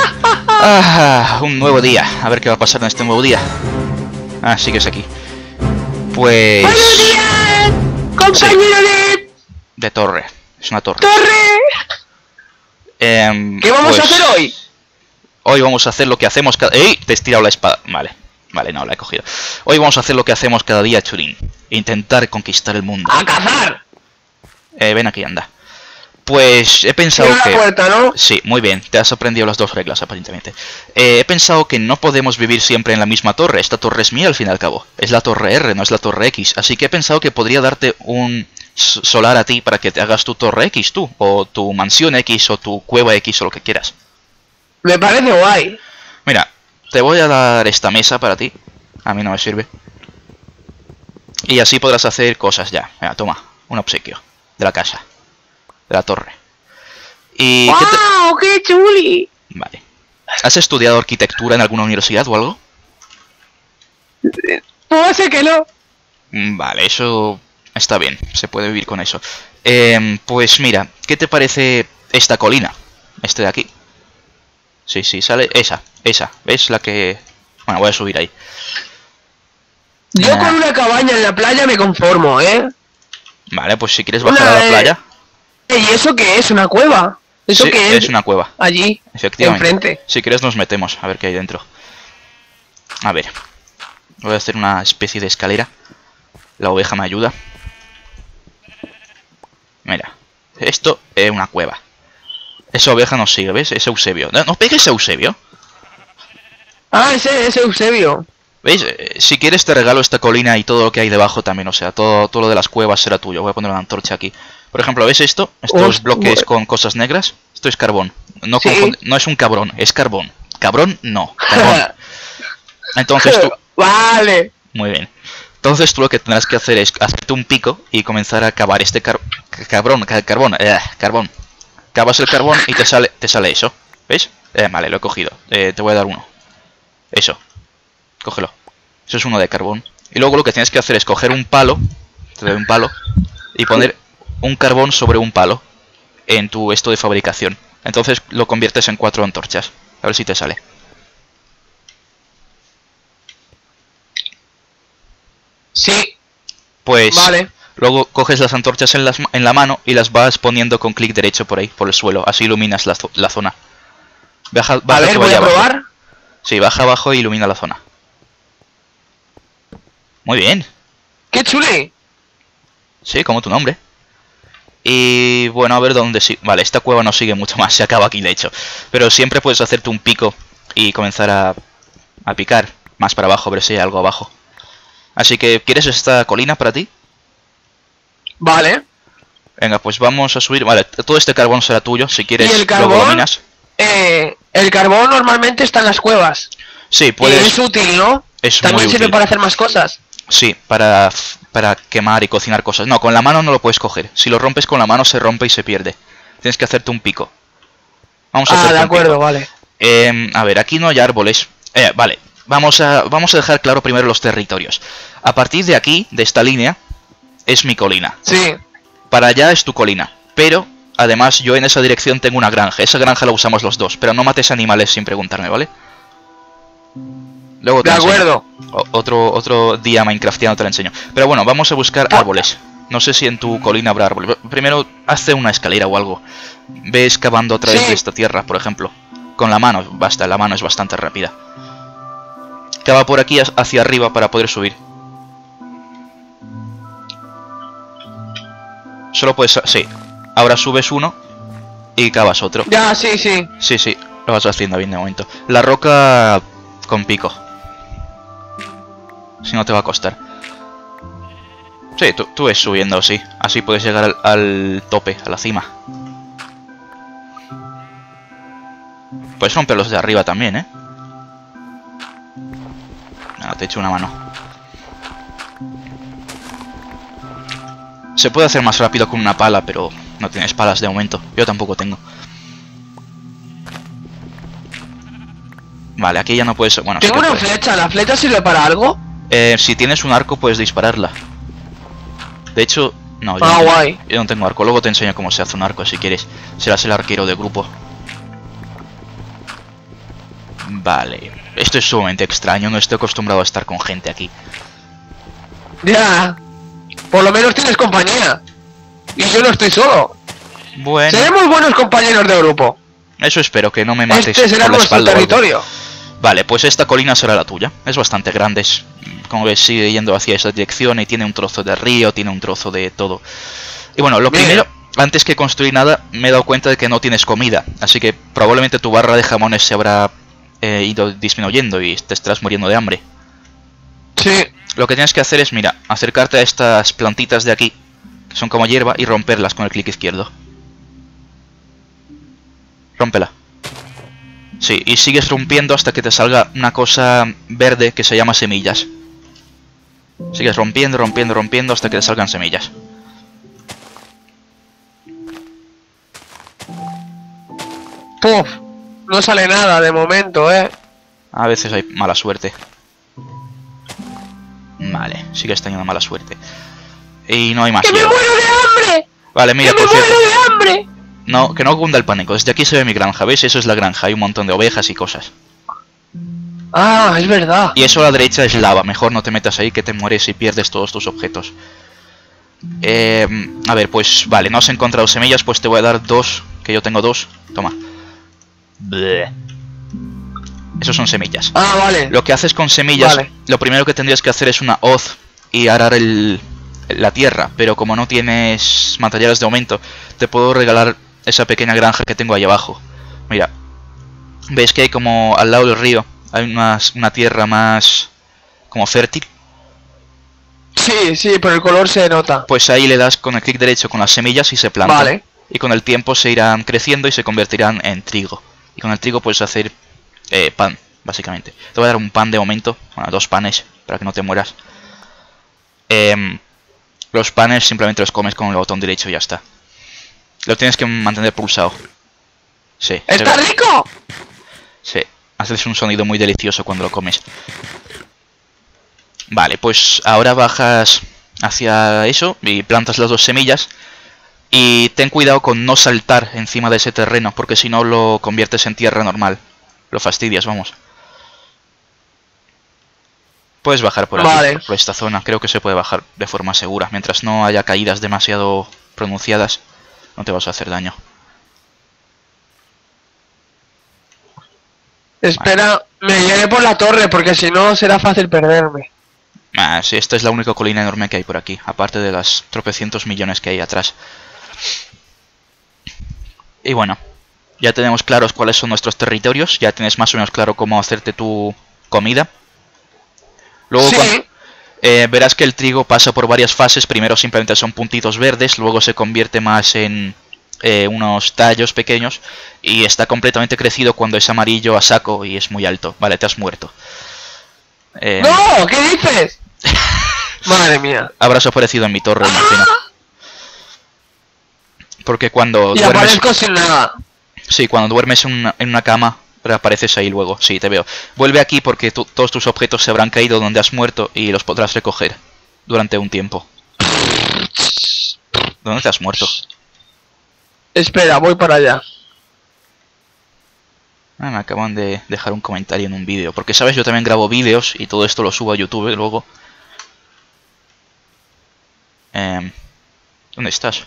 Un nuevo día. A ver qué va a pasar en este nuevo día. Ah, sigues aquí. Pues... ¡Buenos días! ¡Compañero de torre. Es una torre. ¡Torre! ¿Qué vamos a hacer hoy? Hoy vamos a hacer lo que hacemos cada... ¡Ey! Te he estirado la espada. Vale. Vale, no, la he cogido. Hoy vamos a hacer lo que hacemos cada día, Churín. Intentar conquistar el mundo. ¡A cazar! Ven aquí, anda. Pues he pensado que... puerta, ¿no? Sí, muy bien. Te has aprendido las dos reglas, aparentemente. He pensado que no podemos vivir siempre en la misma torre. Esta torre es mía, al fin y al cabo. Es la torre R, no es la torre X. Así que he pensado que podría darte un solar a ti para que te hagas tu torre X, tú. O tu mansión X, o tu cueva X, o lo que quieras. Me parece guay. Mira, te voy a dar esta mesa para ti. A mí no me sirve. Y así podrás hacer cosas ya. Mira, toma, un obsequio de la casa. De la torre. Y ¡Wow! ¡Qué chuli! Vale. ¿Has estudiado arquitectura en alguna universidad o algo? Puedo ser que no. Vale, eso está bien. Se puede vivir con eso. Pues mira, ¿qué te parece esta colina? Este de aquí. Sí, sí, sale esa. ¿Ves? La que... Bueno, voy a subir ahí. Yo con una cabaña en la playa me conformo, ¿eh? Vale, pues si quieres bajar a la playa... ¿Y eso qué es? ¿Una cueva? ¿Eso sí, qué es? Es una cueva. Allí, efectivamente. enfrente. Si quieres nos metemos, a ver qué hay dentro. A ver. Voy a hacer una especie de escalera. La oveja me ayuda. Mira. Esto es una cueva. Esa oveja nos sigue, ¿ves? Es Eusebio. No pegues a Eusebio. Ah, ese Eusebio. ¿Veis? Si quieres te regalo esta colina y todo lo que hay debajo también. O sea, todo lo de las cuevas será tuyo. Voy a poner una antorcha aquí. Por ejemplo, ¿ves esto? Estos bloques con cosas negras. Esto es carbón. No, ¿Sí? No es un cabrón, es carbón. Cabrón, no. Carbón. Entonces tú... Vale. Muy bien. Entonces tú lo que tendrás que hacer es hacerte un pico y comenzar a cavar este carbón. Cavas el carbón y te sale eso. ¿Ves? Vale, lo he cogido. Te voy a dar uno. Eso. Cógelo. Eso es uno de carbón. Y luego lo que tienes que hacer es coger un palo. Te doy un palo. Y poner un carbón sobre un palo. En tu esto de fabricación. Entonces lo conviertes en 4 antorchas. A ver si te sale. Sí. Pues... Vale. Luego coges las antorchas en la mano y las vas poniendo con clic derecho por ahí, por el suelo. Así iluminas la zona. Baja A ver, voy a probar. Sí, baja abajo e ilumina la zona. Muy bien. ¡Qué chuli! Sí, como tu nombre. Y bueno, a ver dónde sí. Vale, esta cueva no sigue mucho más, se acaba aquí de hecho. Pero siempre puedes hacerte un pico y comenzar a picar más para abajo, a ver si hay algo abajo. Así que, ¿quieres esta colina para ti? Vale. Venga, pues vamos a subir. Vale, todo este carbón será tuyo. Si quieres, ¿Y el carbón? luego lo minas. El carbón normalmente está en las cuevas. Sí, puedes... Es útil, ¿no? Es También muy sirve útil. para hacer más cosas. Sí, para quemar y cocinar cosas. No, con la mano no lo puedes coger. Si lo rompes con la mano se rompe y se pierde. Tienes que hacerte un pico. Vamos a hacerte de un acuerdo, pico. vale. A ver, aquí no hay árboles. Vale, vamos a dejar claro primero los territorios. A partir de aquí, de esta línea, es mi colina. Sí. Para allá es tu colina. Pero, además, yo en esa dirección tengo una granja. Esa granja la usamos los dos. Pero no mates animales sin preguntarme, ¿vale? Luego te De enseño. acuerdo. Otro día Minecraftiano te lo enseño. Pero bueno, vamos a buscar árboles. No sé si en tu colina habrá árboles. Primero, hazte una escalera o algo. Ve excavando a través de esta tierra, por ejemplo. Con la mano, basta, la mano es bastante rápida. Cava por aquí hacia arriba para poder subir. Solo puedes... Sí. Ahora subes uno y cavas otro. Ya, sí, sí. Sí, sí. Lo vas haciendo bien de momento. La roca con pico. Si no te va a costar. Sí, tú ves subiendo, sí. Así puedes llegar al tope, a la cima. Puedes romper los de arriba también, ¿eh? No, te echo una mano. Se puede hacer más rápido con una pala, pero no tienes palas de momento. Yo tampoco tengo. Vale, aquí ya no puedes... Bueno, Tengo una flecha. ¿La flecha sirve para algo? Si tienes un arco puedes dispararla. De hecho, no, guay. Yo no tengo arco. Luego te enseño cómo se hace un arco si quieres. Serás el arquero de grupo. Vale. Esto es sumamente extraño, no estoy acostumbrado a estar con gente aquí. Ya. Por lo menos tienes compañía. Y yo no estoy solo. Bueno, Seremos buenos compañeros de grupo. eso espero, que no me mates Este será por la nuestro espalda o algo. territorio. Vale, pues esta colina será la tuya. Es bastante grande, como ves, sigue yendo hacia esa dirección y tiene un trozo de río, tiene un trozo de todo. Y bueno, lo Bien. primero, antes que construir nada, me he dado cuenta de que no tienes comida. Así que probablemente tu barra de jamones se habrá ido disminuyendo y te estarás muriendo de hambre. Sí. Lo que tienes que hacer es, mira, acercarte a estas plantitas de aquí, que son como hierba, y romperlas con el clic izquierdo. Rómpela. Sí, y sigues rompiendo hasta que te salga una cosa verde que se llama semillas. Sigues rompiendo, rompiendo, rompiendo hasta que te salgan semillas. Puf. No sale nada de momento, A veces hay mala suerte. Vale, sigues teniendo mala suerte. Y no hay más ¡Que me hierba. muero de hambre! Vale, mira, ¡Que me por cierto. muero de hambre! No, que no cunda el pánico. Desde aquí se ve mi granja, ¿ves? Eso es la granja. Hay un montón de ovejas y cosas. Ah, es verdad. Y eso a la derecha es lava. Mejor no te metas ahí que te mueres y pierdes todos tus objetos. A ver, pues vale, no has encontrado semillas, pues te voy a dar 2. Que yo tengo 2. Toma. Bleh. Esos son semillas. Ah, vale. Lo que haces con semillas, Vale. lo primero que tendrías que hacer es una hoz y arar la tierra. Pero como no tienes materiales de aumento, te puedo regalar esa pequeña granja que tengo ahí abajo. Mira, veis que hay como al lado del río, hay una tierra más como fértil. Sí, sí, por el color se nota. Pues ahí le das con el clic derecho con las semillas y se plantan. Vale. Y con el tiempo se irán creciendo y se convertirán en trigo. Y con el trigo puedes hacer pan, básicamente. Te voy a dar un pan de momento, bueno, 2 panes, para que no te mueras. Los panes simplemente los comes con el botón derecho y ya está. Lo tienes que mantener pulsado. Sí. se ¡Está ve. rico! Sí. Haces un sonido muy delicioso cuando lo comes. Vale, pues ahora bajas hacia eso y plantas las 2 semillas. Y ten cuidado con no saltar encima de ese terreno, porque si no lo conviertes en tierra normal. Lo fastidias, vamos. Puedes bajar por aquí, Vale. por esta zona. Creo que se puede bajar de forma segura. Mientras no haya caídas demasiado pronunciadas, no te vas a hacer daño. Espera, me iré por la torre porque si no será fácil perderme. Ah, sí, esta es la única colina enorme que hay por aquí, aparte de las tropecientos millones que hay atrás. Y bueno, ya tenemos claros cuáles son nuestros territorios, ya tienes más o menos claro cómo hacerte tu comida. Luego Sí. verás que el trigo pasa por varias fases, primero simplemente son puntitos verdes, luego se convierte más en unos tallos pequeños y está completamente crecido cuando es amarillo a saco y es muy alto. Vale, te has muerto. ¡No! ¿Qué dices? Madre mía. Habrás aparecido en mi torre, imagino. Porque cuando Y duermes... aparezco sin nada. Sí, cuando duermes en una cama, reapareces ahí luego. Sí, te veo. Vuelve aquí porque todos tus objetos se habrán caído donde has muerto y los podrás recoger durante un tiempo. ¿Dónde te has muerto? Espera, voy para allá. Ah, me acaban de dejar un comentario en un vídeo. Porque, ¿sabes? Yo también grabo vídeos y todo esto lo subo a YouTube luego. ¿Dónde estás?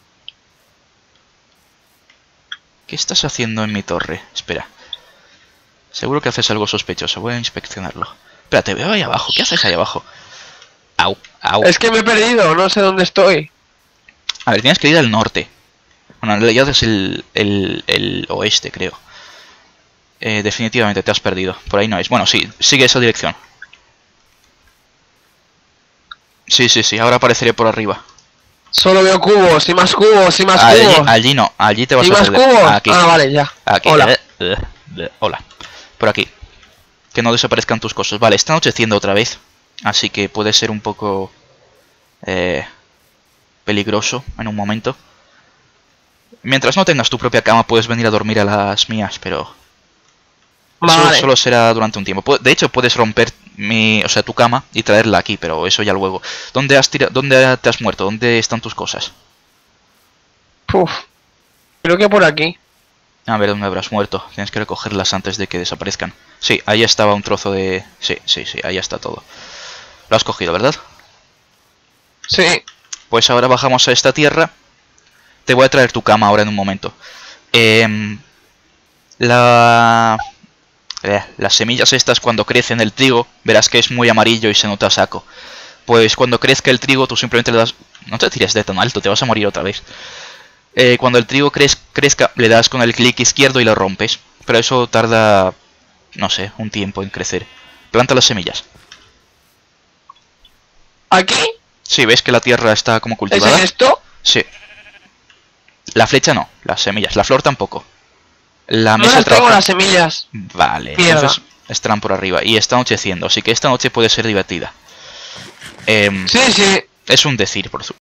¿Qué estás haciendo en mi torre? Espera. Seguro que haces algo sospechoso. Voy a inspeccionarlo. Espera, te veo ahí abajo. ¿Qué haces ahí abajo? Au, au. Es que me he perdido, no sé dónde estoy. A ver, tienes que ir al norte. Bueno, en realidad es el oeste, creo. Definitivamente te has perdido. Por ahí no es. Bueno, sí, sigue esa dirección. Sí, sí, sí. Ahora apareceré por arriba. Solo veo cubos y más cubos y más Allí, cubos. allí no. Allí te vas ¿Y a más perder. cubos? Aquí. Ah, vale, ya. Aquí. Hola. Hola. Por aquí. Que no desaparezcan tus cosas. Vale, está anocheciendo otra vez. Así que puede ser un poco... peligroso en un momento. Mientras no tengas tu propia cama, puedes venir a dormir a las mías, pero... Eso Vale. solo será durante un tiempo. De hecho, puedes romper tu cama y traerla aquí, pero eso ya luego. ¿Dónde te has muerto? ¿Dónde están tus cosas? Uf. Creo que por aquí. A ver, ¿dónde habrás muerto? Tienes que recogerlas antes de que desaparezcan. Sí, ahí estaba un trozo de... Sí, ahí está todo. Lo has cogido, ¿verdad? Sí. Pues ahora bajamos a esta tierra. Te voy a traer tu cama ahora en un momento. Las semillas estas cuando crecen el trigo, verás que es muy amarillo y se nota a saco. Pues cuando crezca el trigo tú simplemente le das... No te tires de tan alto, te vas a morir otra vez. Cuando el trigo crezca, le das con el clic izquierdo y lo rompes. Pero eso tarda, no sé, un tiempo en crecer. Planta las semillas. ¿Aquí? Sí, ¿ves que la tierra está como ¿Es cultivada? en esto? Sí. La flecha no, las semillas. La flor tampoco. La No mesa de las tengo trabajo... las semillas. Vale, Mierda. entonces estarán por arriba. Y está anocheciendo, así que esta noche puede ser divertida. Sí, sí. Es un decir,